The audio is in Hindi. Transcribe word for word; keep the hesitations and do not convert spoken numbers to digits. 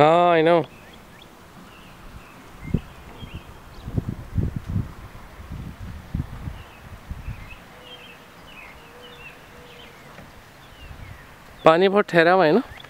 हाँ आई नो। पानी बहुत ठहरा हुआ है ना।